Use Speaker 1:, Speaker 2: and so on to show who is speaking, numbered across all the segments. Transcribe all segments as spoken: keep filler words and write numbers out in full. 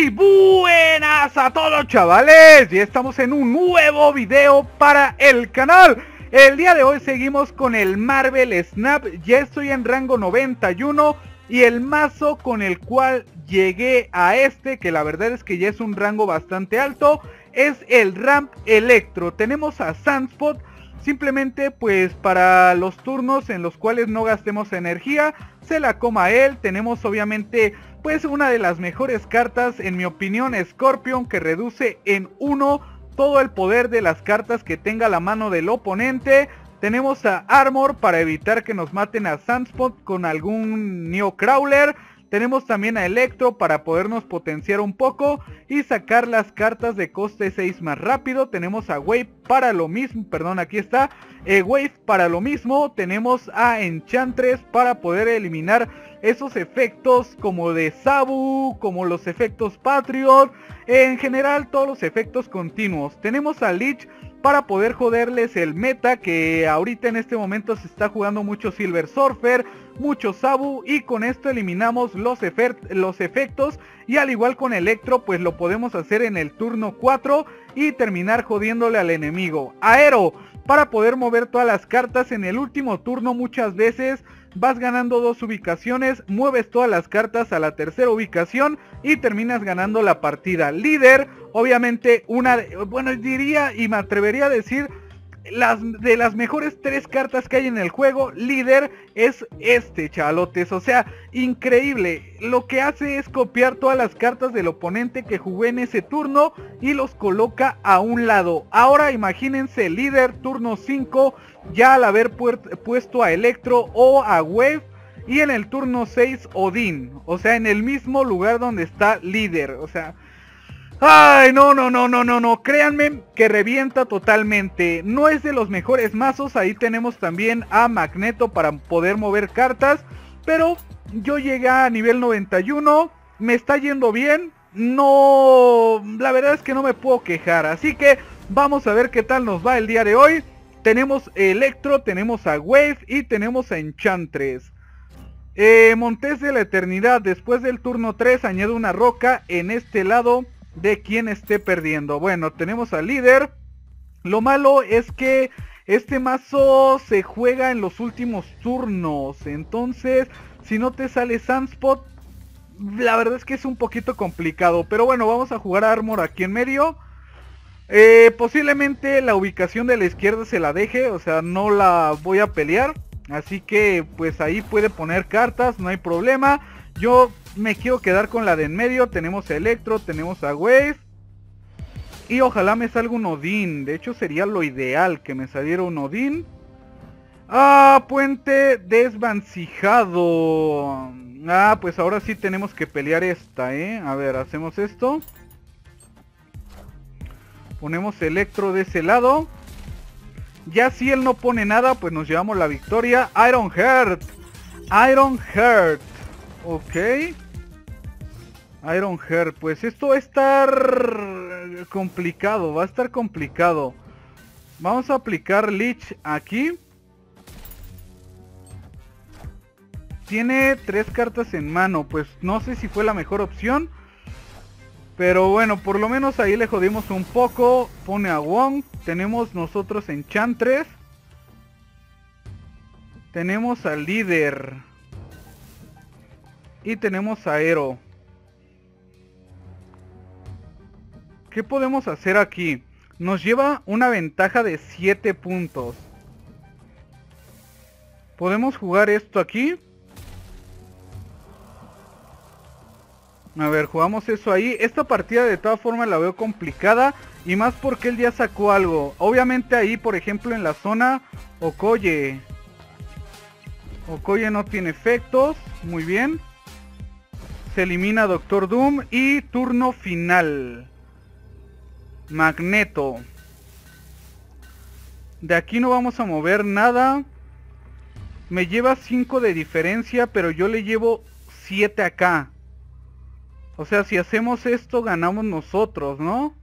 Speaker 1: Muy buenas a todos, chavales, y estamos en un nuevo video para el canal. El día de hoy seguimos con el Marvel Snap. Ya estoy en rango noventa y uno y el mazo con el cual llegué a este, que la verdad es que ya es un rango bastante alto, es el Ramp Electro. Tenemos a Sunspot, simplemente pues para los turnos en los cuales no gastemos energía, se la coma él. Tenemos obviamente pues una de las mejores cartas, en mi opinión, Scorpion, que reduce en uno todo el poder de las cartas que tenga la mano del oponente. Tenemos a Armor para evitar que nos maten a Sunspot con algún Neo Crawler. Tenemos también a Electro para podernos potenciar un poco y sacar las cartas de coste seis más rápido. Tenemos a Wave para lo mismo, perdón, aquí está, eh, Wave para lo mismo. Tenemos a Enchantress para poder eliminar esos efectos como de Sabu, como los efectos Patriot, en general todos los efectos continuos. Tenemos a Lich para poder joderles el meta, que ahorita en este momento se está jugando mucho Silver Surfer, mucho Sabu, y con esto eliminamos los, los efectos, y al igual con Electro pues lo podemos hacer en el turno cuatro y terminar jodiéndole al enemigo. Aero para poder mover todas las cartas en el último turno. Muchas veces vas ganando dos ubicaciones, mueves todas las cartas a la tercera ubicación y terminas ganando la partida. Líder, obviamente una, de, bueno diría y me atrevería a decir, las de las mejores tres cartas que hay en el juego. Líder es este, chavalotes, o sea, increíble. Lo que hace es copiar todas las cartas del oponente que jugué en ese turno y los coloca a un lado. Ahora imagínense Líder turno cinco, ya al haber puesto a Electro o a Wave, y en el turno seis Odín, o sea, en el mismo lugar donde está Líder, o sea... Ay, no, no, no, no, no, no, créanme que revienta totalmente. No es de los mejores mazos. Ahí tenemos también a Magneto para poder mover cartas, pero yo llegué a nivel noventa y uno, me está yendo bien. No, la verdad es que no me puedo quejar, así que vamos a ver qué tal nos va el día de hoy. Tenemos Electro, tenemos a Wave y tenemos a Enchantress. eh, Montes de la Eternidad, después del turno tres añade una roca en este lado de quien esté perdiendo. Bueno, tenemos al Líder. Lo malo es que este mazo se juega en los últimos turnos, entonces si no te sale Sunspot, la verdad es que es un poquito complicado. Pero bueno, vamos a jugar a Armor aquí en medio. eh, Posiblemente la ubicación de la izquierda se la deje, o sea, no la voy a pelear, así que pues ahí puede poner cartas, no hay problema. Yo me quiero quedar con la de en medio. Tenemos a Electro, tenemos a Wave, y ojalá me salga un Odín. De hecho sería lo ideal que me saliera un Odín. Ah, puente desvancijado. Ah, pues ahora sí tenemos que pelear esta, eh. A ver, hacemos esto. Ponemos Electro de ese lado. Ya si él no pone nada, pues nos llevamos la victoria. Iron Heart. Iron Heart. Ok. Iron Heart, pues esto va a estar complicado, va a estar complicado. Vamos a aplicar Lich aquí. Tiene tres cartas en mano, pues no sé si fue la mejor opción, pero bueno, por lo menos ahí le jodimos un poco. Pone a Wong. Tenemos nosotros Enchantress. Tenemos al Líder. Y tenemos a Aero. ¿Qué podemos hacer aquí? Nos lleva una ventaja de siete puntos. Podemos jugar esto aquí. A ver, jugamos eso ahí. Esta partida de todas formas la veo complicada, y más porque él ya sacó algo. Obviamente ahí, por ejemplo, en la zona Okoye. Okoye no tiene efectos. Muy bien. Se elimina Doctor Doom y turno final. Magneto. De aquí no vamos a mover nada. Me lleva cinco de diferencia, pero yo le llevo siete acá. O sea, si hacemos esto ganamos nosotros, ¿no?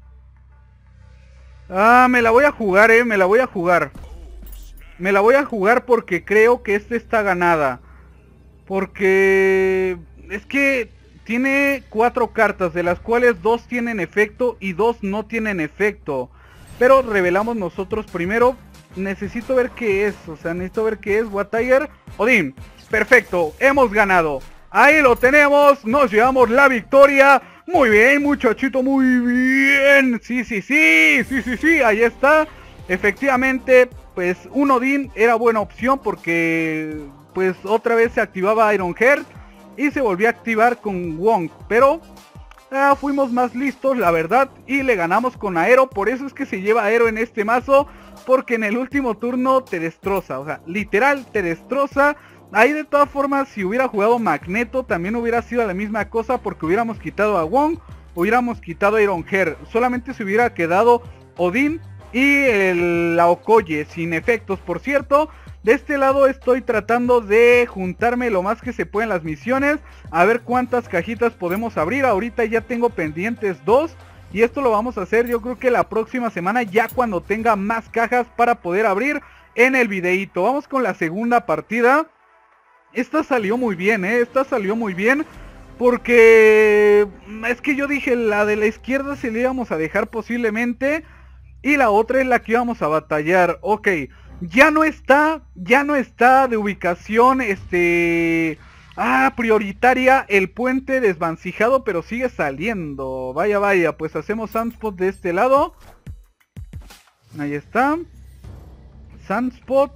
Speaker 1: Ah, me la voy a jugar, eh, me la voy a jugar. Me la voy a jugar porque creo que esta está ganada. Porque es que tiene cuatro cartas, de las cuales dos tienen efecto y dos no tienen efecto. Pero revelamos nosotros primero. Necesito ver qué es, o sea, necesito ver qué es. What Tiger, Odín. Perfecto, hemos ganado. Ahí lo tenemos, nos llevamos la victoria. Muy bien, muchachito, muy bien. Sí, sí, sí, sí, sí, sí, ahí está. Efectivamente, pues un Odín era buena opción porque pues otra vez se activaba Ironheart y se volvió a activar con Wong, pero ah, fuimos más listos, la verdad, y le ganamos con Aero. Por eso es que se lleva Aero en este mazo, porque en el último turno te destroza, o sea, literal te destroza. Ahí de todas formas, si hubiera jugado Magneto también hubiera sido la misma cosa, porque hubiéramos quitado a Wong, hubiéramos quitado a Ironheart, solamente se hubiera quedado Odín y el, la Okoye sin efectos. Por cierto, de este lado estoy tratando de juntarme lo más que se puede en las misiones, a ver cuántas cajitas podemos abrir. Ahorita ya tengo pendientes dos, y esto lo vamos a hacer yo creo que la próxima semana, ya cuando tenga más cajas para poder abrir en el videíto. Vamos con la segunda partida. Esta salió muy bien, eh, esta salió muy bien, porque es que yo dije, la de la izquierda se le íbamos a dejar posiblemente, y la otra es la que íbamos a batallar. Ok, ya no está, ya no está de ubicación, este... Ah, prioritaria el puente desvancijado, pero sigue saliendo. Vaya, vaya, pues hacemos Sunspot de este lado. Ahí está. Sunspot.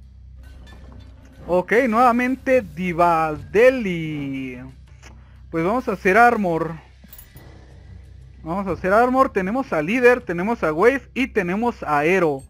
Speaker 1: Ok, nuevamente Divadeli. Pues vamos a hacer Armor. Vamos a hacer Armor. Tenemos a Líder, tenemos a Wave y tenemos a Aero.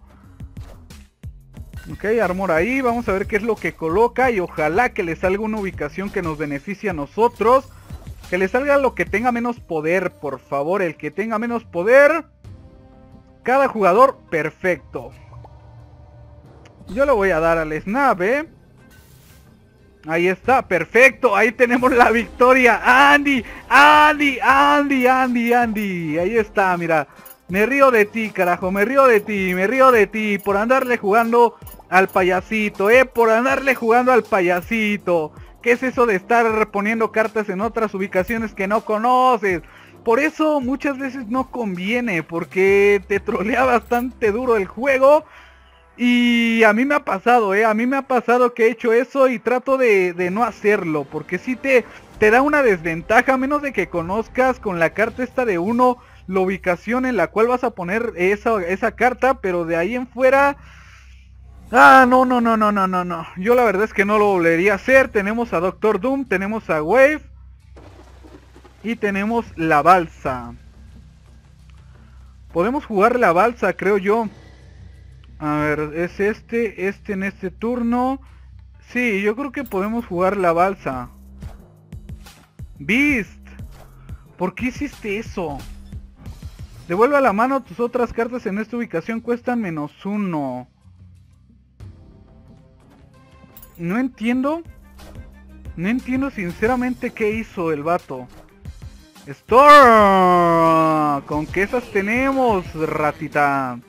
Speaker 1: Ok, Armor ahí. Vamos a ver qué es lo que coloca. Y ojalá que le salga una ubicación que nos beneficie a nosotros. Que le salga lo que tenga menos poder, por favor. El que tenga menos poder. Cada jugador, perfecto. Yo le voy a dar al Snap, ¿eh? Ahí está, perfecto, ahí tenemos la victoria. Andy, Andy, Andy, Andy, Andy. Ahí está, mira. Me río de ti, carajo, me río de ti, me río de ti. Por andarle jugando al payasito, eh. Por andarle jugando al payasito. ¿Qué es eso de estar poniendo cartas en otras ubicaciones que no conoces? Por eso muchas veces no conviene, porque te trolea bastante duro el juego. Y a mí me ha pasado, eh, a mí me ha pasado que he hecho eso y trato de, de no hacerlo, porque si te, te da una desventaja, a menos de que conozcas con la carta esta de uno la ubicación en la cual vas a poner esa, esa carta, pero de ahí en fuera... Ah, no, no, no, no, no, no, no, yo la verdad es que no lo volvería a hacer. Tenemos a Doctor Doom, tenemos a Wave y tenemos la balsa. Podemos jugar la balsa, creo yo. A ver, es este, este en este turno. Sí, yo creo que podemos jugar la balsa. Beast, ¿por qué hiciste eso? Devuelve a la mano, tus otras cartas en esta ubicación cuestan menos uno. No entiendo. No entiendo sinceramente qué hizo el vato. Store. ¿Con qué esas tenemos, ratita?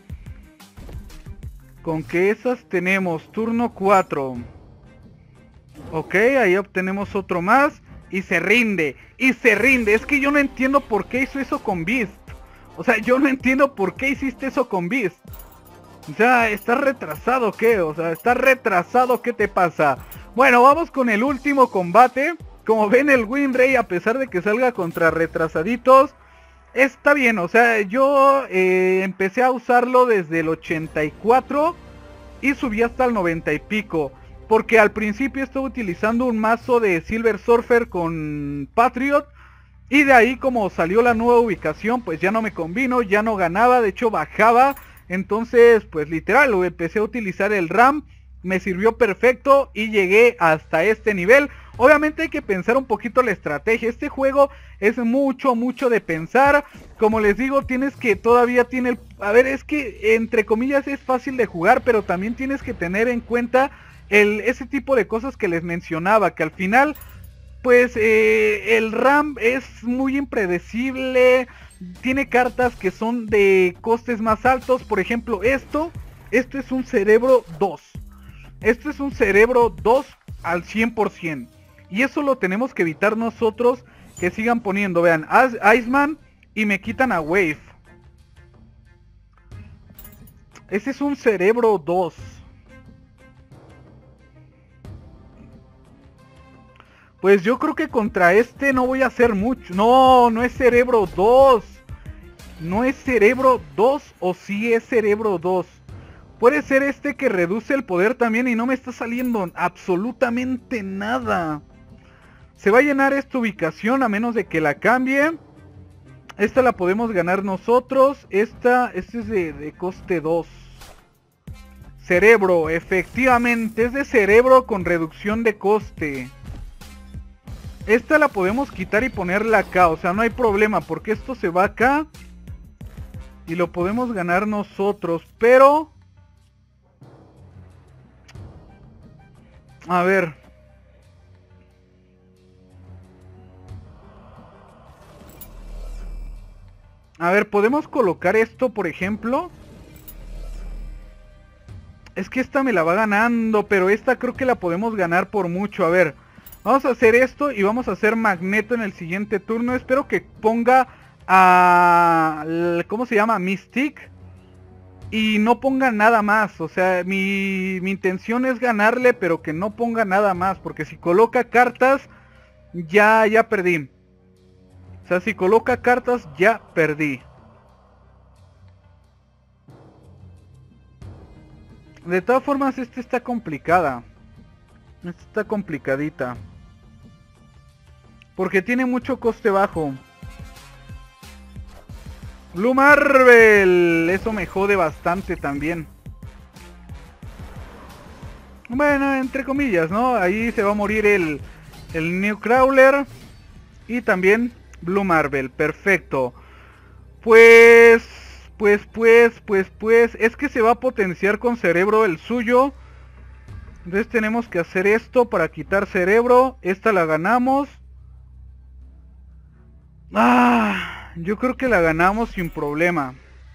Speaker 1: Con que esas tenemos, turno cuatro. Ok, ahí obtenemos otro más. Y se rinde, y se rinde. Es que yo no entiendo por qué hizo eso con Beast. O sea, yo no entiendo por qué hiciste eso con Beast. O sea, ¿estás retrasado qué? O sea, ¿estás retrasado? ¿Qué te pasa? Bueno, vamos con el último combate. Como ven, el Winray, a pesar de que salga contra retrasaditos, está bien. O sea, yo eh, empecé a usarlo desde el ochenta y cuatro y subí hasta el noventa y pico, porque al principio estaba utilizando un mazo de Silver Surfer con Patriot, y de ahí como salió la nueva ubicación, pues ya no me convino, ya no ganaba, de hecho bajaba. Entonces pues literal lo empecé a utilizar el RAM, me sirvió perfecto y llegué hasta este nivel. Obviamente hay que pensar un poquito la estrategia. Este juego es mucho, mucho de pensar. Como les digo, tienes que todavía tiene el... A ver, es que entre comillas es fácil de jugar, pero también tienes que tener en cuenta el, ese tipo de cosas que les mencionaba. Que al final, pues eh, el RAM es muy impredecible. Tiene cartas que son de costes más altos. Por ejemplo, esto, esto es un cerebro dos. Esto es un cerebro dos al cien por ciento. Y eso lo tenemos que evitar nosotros que sigan poniendo, vean, Iceman y me quitan a Wave. Ese es un cerebro dos. Pues yo creo que contra este no voy a hacer mucho. No, no es cerebro dos. No es cerebro dos o sí es cerebro dos. Puede ser este que reduce el poder también y no me está saliendo absolutamente nada. Se va a llenar esta ubicación a menos de que la cambie. Esta la podemos ganar nosotros. Esta, este es de, de coste dos. Cerebro, efectivamente, es de cerebro con reducción de coste. Esta la podemos quitar y ponerla acá, o sea, no hay problema, porque esto se va acá. Y lo podemos ganar nosotros, pero... A ver. A ver, podemos colocar esto, por ejemplo. Es que esta me la va ganando, pero esta creo que la podemos ganar por mucho. A ver, vamos a hacer esto y vamos a hacer Magneto en el siguiente turno. Espero que ponga a... ¿Cómo se llama? Mystic. Y no ponga nada más. O sea, mi, mi intención es ganarle, pero que no ponga nada más. Porque si coloca cartas, ya, ya perdí. O sea, si coloca cartas, ya perdí. De todas formas, esta está complicada. Esta está complicadita. Porque tiene mucho coste bajo. Blue Marvel. Eso me jode bastante también. Bueno, entre comillas, ¿no? Ahí se va a morir el, el Nightcrawler. Y también Blue Marvel. Perfecto. Pues... Pues, pues, pues, pues, es que se va a potenciar con cerebro el suyo. Entonces tenemos que hacer esto para quitar cerebro. Esta la ganamos. Ah, yo creo que la ganamos sin problema.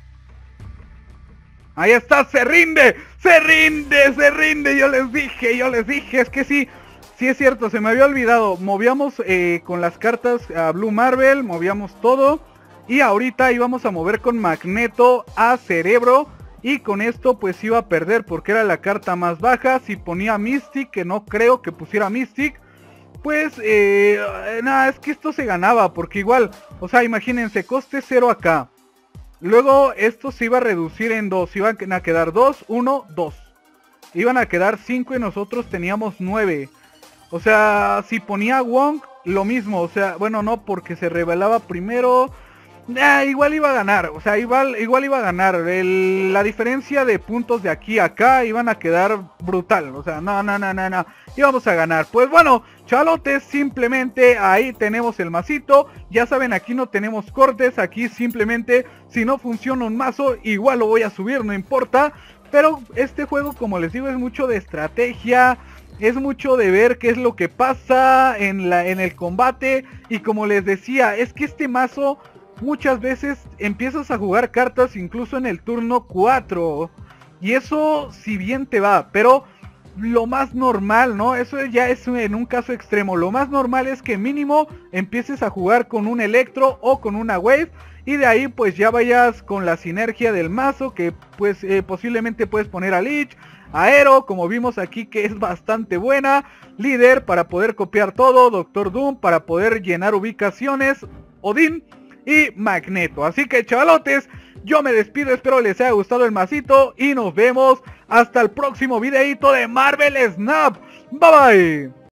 Speaker 1: Ahí está, se rinde, se rinde, se rinde. Yo les dije, yo les dije, es que sí, sí es cierto, se me había olvidado. Movíamos eh, con las cartas a Blue Marvel, movíamos todo. Y ahorita íbamos a mover con Magneto a Cerebro. Y con esto pues iba a perder porque era la carta más baja. Si ponía Mystic, que no creo que pusiera Mystic, pues eh, nada, es que esto se ganaba. Porque igual, o sea, imagínense, coste cero acá. Luego esto se iba a reducir en dos. Iban a quedar dos, uno, dos. Iban a quedar cinco y nosotros teníamos nueve. O sea, si ponía Wong, lo mismo. O sea, bueno, no, porque se revelaba primero... Ah, igual iba a ganar, o sea, igual, igual iba a ganar. El, la diferencia de puntos de aquí a acá iban a quedar brutal. O sea, no, no, no, no, no. Íbamos a ganar. Pues bueno, chalotes, simplemente ahí tenemos el masito. Ya saben, aquí no tenemos cortes. Aquí simplemente, si no funciona un mazo, igual lo voy a subir, no importa. Pero este juego, como les digo, es mucho de estrategia. Es mucho de ver qué es lo que pasa en, la, en el combate. Y como les decía, es que este mazo... muchas veces empiezas a jugar cartas incluso en el turno cuatro. Y eso si bien te va, pero lo más normal, ¿no? Eso ya es en un caso extremo. Lo más normal es que mínimo empieces a jugar con un Electro o con una Wave. Y de ahí pues ya vayas con la sinergia del mazo, que pues eh, posiblemente puedes poner a Lich, Aero, como vimos aquí, que es bastante buena. Líder para poder copiar todo. Doctor Doom para poder llenar ubicaciones. Odín y Magneto. Así que chavalotes, yo me despido, espero les haya gustado el masito y nos vemos hasta el próximo videito de Marvel Snap. Bye bye.